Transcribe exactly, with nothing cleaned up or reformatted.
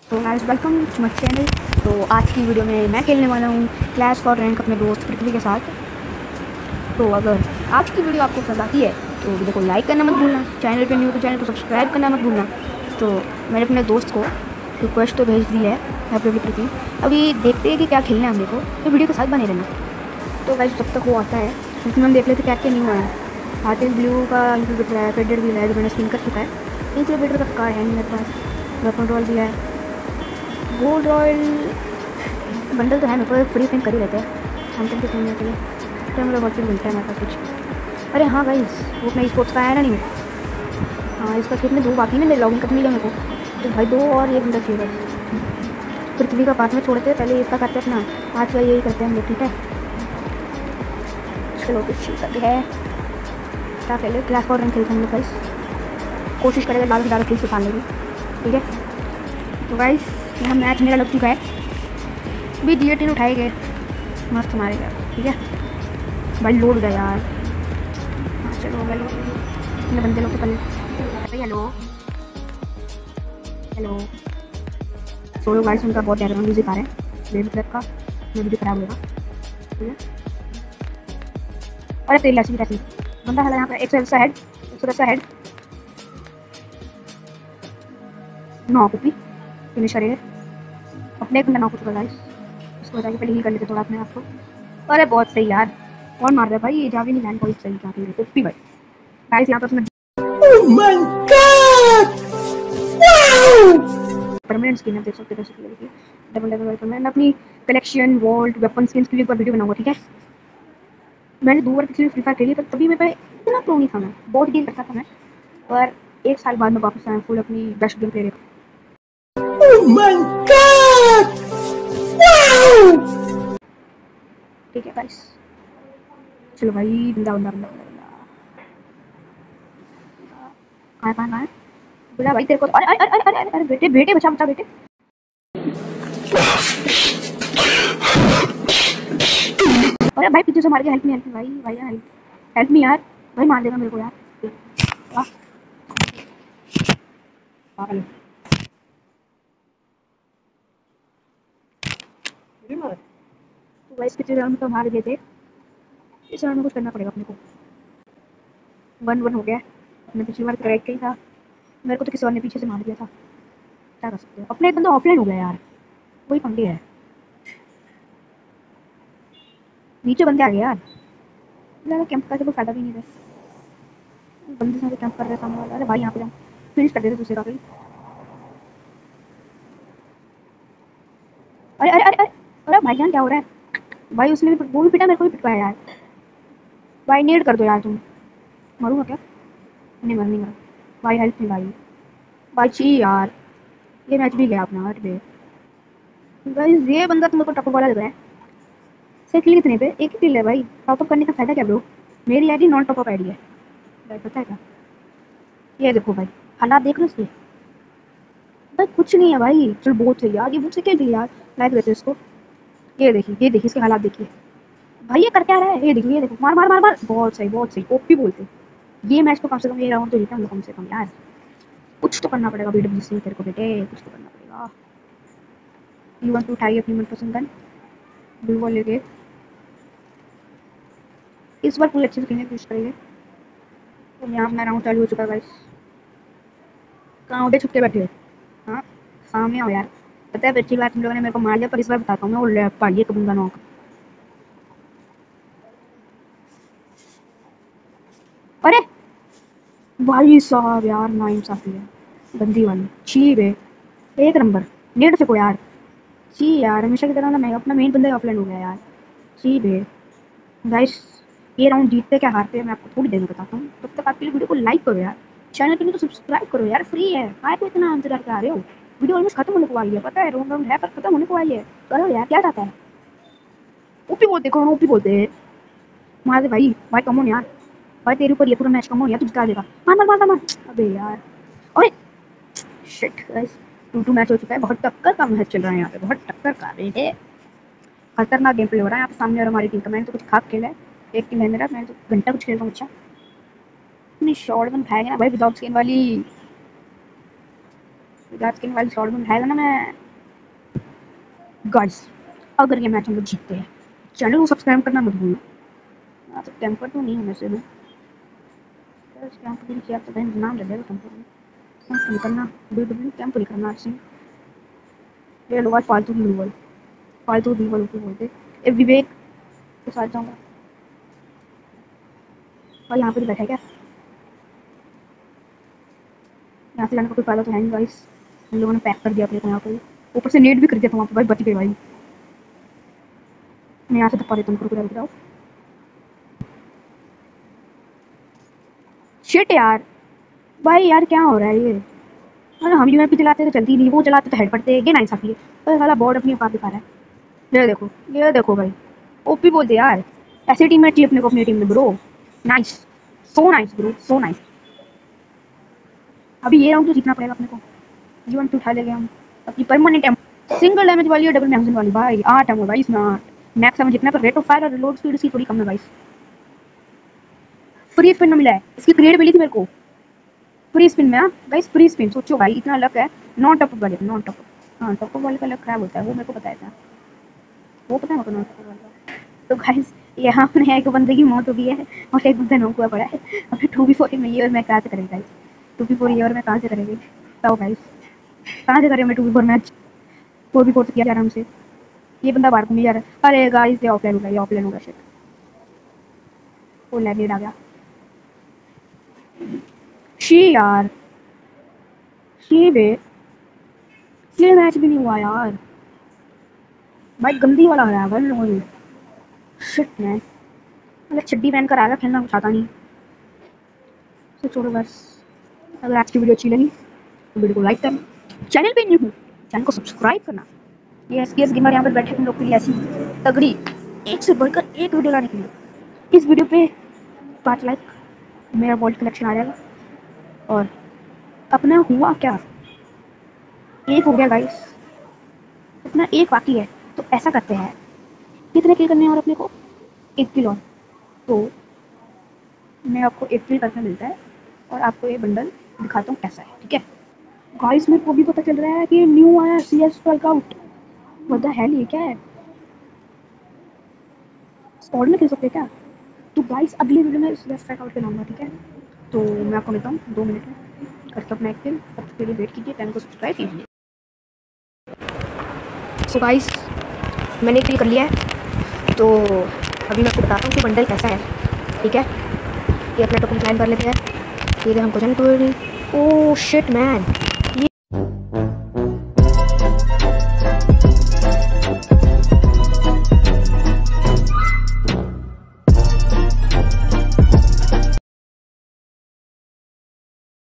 तो guys welcome to my channel. तो आज की वीडियो में मैं खेलने वाला हूँ क्लैश फॉर रैंक अपने दोस्त पृथ्वी के साथ। तो अगर आज की वीडियो आपको पसंद आती है तो वीडियो को लाइक करना मत भूलना, चैनल पे न्यू तो चैनल को सब्सक्राइब करना मत भूलना। तो मैंने अपने दोस्त को रिक्वेस्ट तो भेज दी है हैप्पी पृथ्वी। अभी देखते हैं कि क्या खेलना है हम देखो, तो वीडियो के साथ बने रहना। तो गाइस जब तक वो आता है उसमें हम देख लेते क्या क्या न्यू है। हार्टेड ब्लू का इंक्यूबेटर है, फेडेड भी है जो मैंने स्पिन कर चुका है। इंक्यूबेटर का कार है मेरे पास, वेपन रोल भी है, गोल्ड रॉयल बंडल तो है मेरे को, फ्री स्पिन कर ही लेते हैं हम तो स्पिन के लिए। तो मेरा बहुत चीज़ मिलता है मेरे पास कुछ। अरे हाँ गाइस वो अपना स्पोर्ट्स का आया ना नहीं, हाँ इसका कितने दो बाकी ना, मेरे लॉगिन करने मिला मेरे को। तो भाई दो और एक बंदा चाहिए बस। पृथ्वी का पास में छोड़ते हैं, पहले इसका करते हैं अपना, पाँच बार यही करते हैं हम लोग, ठीक है। चलो कुछ करते हैं, क्या पहले क्लास फॉर रैंक खेलते हैं हम लोग गाइस। कोशिश करेगा ज़्यादा से ज़्यादा खेल सुखाने की, ठीक है। तो गाइस यहाँ मैच मेरा लग चुका है, भी डी एटीन उठाए गए, मस्त मारेगा, ठीक है भाई। लोड गया यार, हाँ चलो भाई अपने बंदे लोग तो पहले। हेलो हेलो सोलो गाइस, उनका बहुत ज़्यादा म्यूजिक आ रहा है बेबी क्लब का, म्यूजिक खराब होगा, ठीक है। अरे तेरी ऐसी कैसी बंदा है यहाँ पे, एक सौ दस हेड, एक सौ दस हेड, नौ कॉपी फिनिशर है अपने एक बंदा नौ कुछ गाइस। इसको बता के पहले ही कर लेते थोड़ा अपने आप को। अरे बहुत सही यार, कौन मार रहा है भाई, ये जा भी नहीं लैंड बहुत सही क्या है ओपी भाई। गाइस यहाँ पर उसमें oh my god wow permanent skin है, देख सकते हो देखिए, डबल डबल वेलकम। मैं अपनी कलेक्शन वॉल्ट वेपन स्किन्स की भी एक बार वीडियो बनाऊंगा, ठीक है। मैंने दो बार पिछले फ्री फायर खेली पर तभी मेरे पे इतना प्रो नहीं था, मैं बहुत गेम करता था मैं, पर एक साल बाद में वापस आया फुल अपनी best game play. Oh my god wow, ठीक है गाइस चलो भाई, बंदा बंदा बंदा बंदा कहाँ कहाँ कहाँ है बोला भाई तेरे को। अरे अरे अरे अरे अरे बेटे बेटे बचा बचा बेटे। अरे भाई पीछे से मार के हेल्प मी हेल्प मी भाई भाई यार हेल्प मी यार, भाई मार देगा मेरे को यार। वाह पागल तो भाई पिछले राउंड में तो हार गए थे, इस राउंड में कुछ करना पड़ेगा अपने को। वन वन हो गया, मैं पिछली बार क्रैक ही था, मेरे को तो किसी और ने पीछे से मार दिया था, क्या कर सकते हो। अपने एक बंदा ऑफलाइन हो गया यार, वही पंगे है, नीचे बंदे आ गए यार, ज़्यादा कैंप का कोई फायदा भी नहीं है, बंदे सारे कैंप कर रहे सामने वाला। अरे भाई यहाँ पे जाओ फिनिश कर देते दूसरे का भाई। अरे अरे अरे अरे अरे भाईजान क्या हो रहा है भाई, उसने भी वो भी पिटा, मेरे को भी पिटवाया यार। भाई नेड कर दो यार, तुम मरूंगा क्या, नहीं मर नहीं मर भाई, हेल्प नहीं भाई, भाई ची यार, ये मैच भी गया अपना हट पे। गाइस ये बंदा तुम मेरे को टप वाला लग रहा है, से किल कितने पे, एक ही किल है भाई, टॉप अप करने का फायदा क्या ब्रो। मेरी ID non top up ID है भाई, पता है क्या, ये देखो भाई हालात देख रहे हो इसके भाई, कुछ नहीं है भाई। चल बहुत है यार, ये मुझसे क्या दिया यार, लाइक देते इसको, ये देखिए ये देखिए इसके हालात देखिए भाई, ये कर क्या रहा है, ये देखो ये देखो, मार मार मार मार, बहुत सही बहुत सही ओपी बोलते। ये मैच तो कम से कम ये राउंड तो जीता हम लोग कम से कम यार, कुछ तो करना पड़ेगा बीडब्ल्यू सिंह तेरे को बेटे, कुछ तो करना पड़ेगा। यू वांट टू उठाइए अपनी मनपसंद गन ब्लू बॉल लेके, इस बार पूरी अच्छे से खेलने की कोशिश करेंगे। तो यहाँ अपना राउंड चालू हो चुका है गाइस, कहाँ उठे छुप के बैठे हो, हाँ सामने आओ यार। पता है पिछली बार तुम लोगों ने मेरे को मार दिया, पर इस बार बताता हूँ मैं, वो लेफ्ट पाड़िए कबूंगा नौक। अरे भाई साहब यार नाइंसाफी है, गंदी वाली छी बे, एक नंबर नेट से को यार, छी यार हमेशा की तरह ना मैं अपना मेन बंदा ऑफलाइन हो गया यार, छी बे। गाइस ये राउंड जीतते क्या हारते हैं मैं आपको थोड़ी देर में बताता हूँ, तब तक आपके लिए वीडियो को लाइक करो यार, चैनल के लिए तो सब्सक्राइब करो यार, फ्री है, काय को इतना इंतजार कर रहे हो। वीडियो ऑलमोस्ट खत्म होने को आई है, पता है राउंड राउंड है पर खत्म होने को आई है, करो यार क्या चाहता है। ओपी बोलते कौन ओपी बोलते हैं, मार दे भाई भाई, कम ऑन यार भाई, तेरे ऊपर ये पूरा मैच कम हो यार, तू जिता देगा, मार मार मार मार, अबे यार ओए shit guys, two two match हो चुका है, बहुत टक्कर का मैच चल रहा है यहाँ पे, बहुत टक्कर का बेटे, खतरनाक गेम प्ले हो रहा है यहाँ पे सामने और हमारी टीम का। मैंने तो कुछ खास खेला है, एक टीम है मेरा, मैंने तो घंटा कुछ खेल रहा हूँ। अच्छा अपनी शॉर्ट गन खाएंगे ना भाई, विदाउट स्किन वाली, लास्ट के वाली शॉट में उठाएगा ना मैं। गाइस अगर ये मैच हम लोग जीतते हैं चैनल को सब्सक्राइब करना मत भूलना। तो टेम्पर तो नहीं है वैसे में कैंप भी किया तो बहन नाम ले लेगा टेम्पर में कैंप नहीं करना डब्ल्यू डब्ल्यू कैंप नहीं करना सिंह ये लोग आज फालतू की रिवल फालतू रिवल को बोलते ए विवेक के साथ जाऊंगा और यहाँ पे तो बैठा है क्या यहाँ से जाने का कोई फायदा तो है नहीं गाइस। हम लोगों ने पैक कर दिया अपने को यहाँ पे ऊपर से नेट भी कर दिया था वहाँ पे भाई बच गए भाई। मैं यहाँ से धप्पा देता हूँ रुक जाओ रुक जाओ शिट यार भाई यार क्या हो रहा है ये। अरे हम यूएमपी चलाते तो चलती नहीं वो चलाते तो हेड पड़ते ये नाइन साफी है तो साला बॉर्ड अपनी औकात दिखा रहा है। ये देखो ये देखो भाई ओपी बोलते यार ऐसी टीम में चाहिए अपने को अपनी टीम में bro. Nice so nice bro so nice. अभी ये राउंड तो जीतना पड़ेगा अपने को यूएमपी उठा लेंगे हम अपनी परमानेंट एम सिंगल डैमेज वाली है डबल मैगजीन वाली भाई आठ है भाई इसमें आठ मैक्स हमें जितना पर रेट ऑफ फायर और रिलोड स्पीड इसकी थोड़ी कम है भाई। फ्री स्पिन में मिला है इसकी क्रेडिट मिली थी मेरे को फ्री स्पिन में गाइस फ्री स्पिन सोचो भाई इतना लक है नॉन टॉप वाले नॉन टॉप हाँ टॉप वाले का लक खराब होता है वो मेरे को बताया था वो पता है मेरे को नॉन टॉप वाले का। तो गाइस यहाँ अपने एक बंदे की मौत हो गई है और एक बंदा नौक हुआ पड़ा है अभी टू बी फोर में ये और मैं कहाँ से करेंगे गाइस टू बी फोर ये और मैं कहाँ से करेंगे बताओ गाइस कहाँ से करें मैं two B four match four B four से किया आराम से ये बंदा बाहर घूम जा रहा है। अरे गाइस ये ऑफलाइन होगा ये ऑफलाइन होगा शिट वो लैग आ गया शी यार शी बे ये मैच भी नहीं हुआ यार भाई गंदी वाला है यार लोगों शिट मैन मतलब चड्डी पहन कर आ गया खेलना कुछ आता नहीं। तो छोड़ो बस अगर आज की वीडियो अच्छी लगी तो वीडियो को लाइक करना चैनल पे न्यू हूँ चैनल को सब्सक्राइब करना। ये एसकेएस गेमर यहाँ पर बैठे हम लोग के लिए ऐसी तगड़ी एक से बढ़कर एक वीडियो लाने के लिए इस वीडियो पे पाँच लाइक मेरा वॉल्ट कलेक्शन आ जाएगा। और अपना हुआ क्या एक हो गया गाइस अपना एक बाकी है तो ऐसा करते हैं कितने किल करने हैं और अपने को एक किल और तो मैं आपको एक किल करके मिलता है और आपको ये बंडल दिखाता हूँ कैसा है ठीक है। गाइस मेरे को भी पता चल रहा है कि न्यू आया C S workout what the hell ये क्या है स्क्वाड में खेल सकते क्या। तो गाइस अगली वीडियो में सी एस वर्कआउट पे लाऊंगा ठीक है। तो मैं आपको मिलता हूँ दो मिनट में करके अपना एक किल तब तक के लिए वेट कीजिए चैनल को सब्सक्राइब कीजिए। सो गाइस मैंने किल कर लिया है तो अभी मैं आपको बताता हूँ कि बंडल कैसा है ठीक है। ये अपना टोकन क्लाइम कर लेते हैं ये हमको जाने तो ओह शिट मैन ये